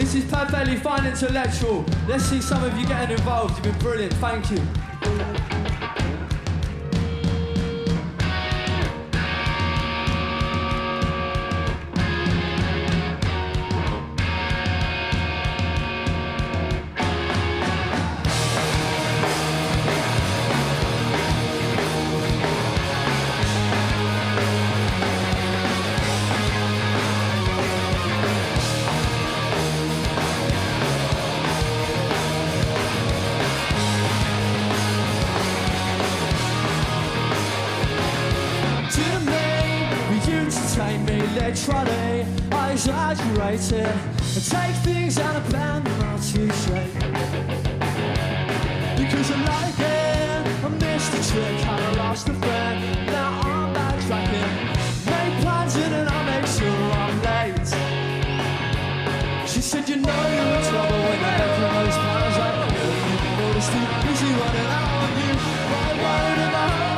This is perfectly fine intellectual. Let's see some of you getting involved. You've been brilliant. Thank you. Electronic, I exaggerated and take things out of plan, not too straight. Because I like it, I missed the trick, had I lost a friend, now I'm backtracking. Make plans and I make sure I'm late. She said, you know you're in trouble when you're making those plans. Like, you noticed too busy running out on you, right running in my heart.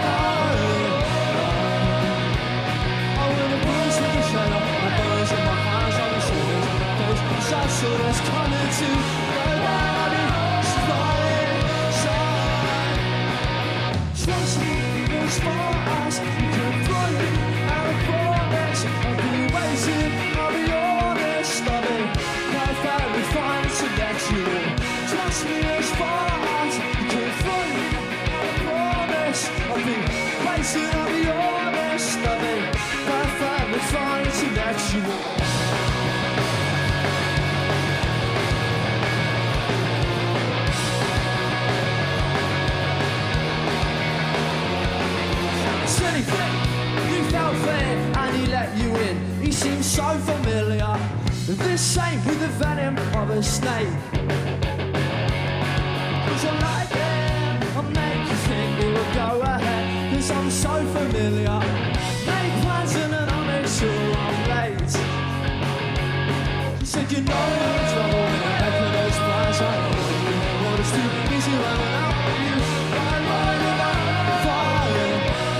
I saw us coming to nobody flying side. Trust me, it's for us. You can throw me out of promise. I'll be waiting, I'll be honest. I'll be perfectly fine to let you in. Trust me, it's for us. You can throw me out of promise. I'll be waiting, I'll be honest. I'll be perfectly fine to let you in. You felt fair and he let you in. He seems so familiar. This ain't with the venom of a snake. Cause I like it, I'll make you think it will go ahead. Cause I'm so familiar. Make plans and then I'll make sure I'm late. She said you know you're in trouble when you're making those plans. I know what it's too easy running out of you. Right about fire.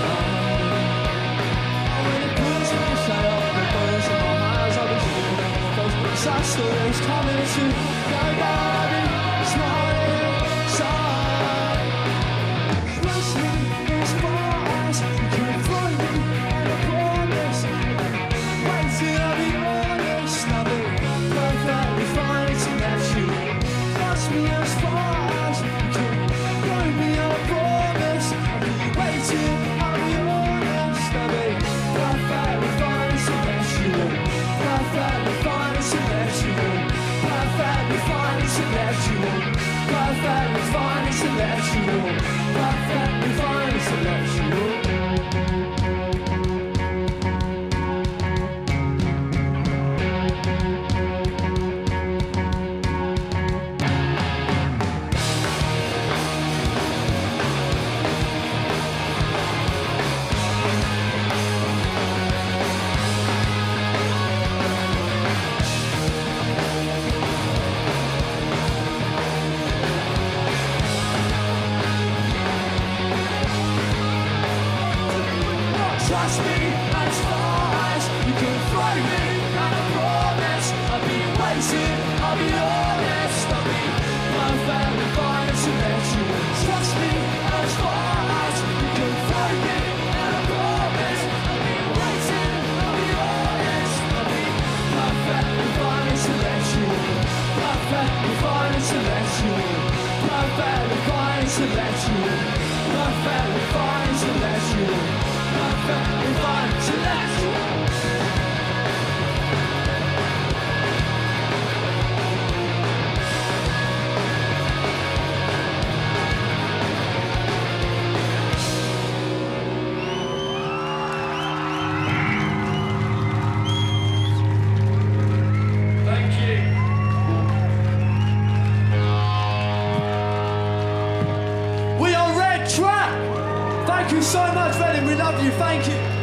Disaster is coming to nobody smiling side. Trust me, it's for us. You can throw me and I promise. Waiting, I'll be honest. I'll be perfectly fine to let you. Trust me, it's for us. You can throw me and I promise. I'll be waiting, I'll be honest. I'll be perfectly fine to let you. Perfectly fine to let you in. Perfectly fine to let you in. Perfectly fine to let you in. Perfectly fine to let you in. Trust me, as far as you can throw me, and I promise I'll be waiting, I'll be honest, I'll be perfectly fine to let you in. Trust me, as far as you can throw me, and I promise I'll be waiting, I'll be honest, I'll be perfectly fine to let you in. Perfectly fine to let you in. Perfectly fine to let you in. Perfectly fine to let you in. Perfectly fine to let you in. Thank you. We are Red Trap. Thank you so much, Reading. We love you. Thank you.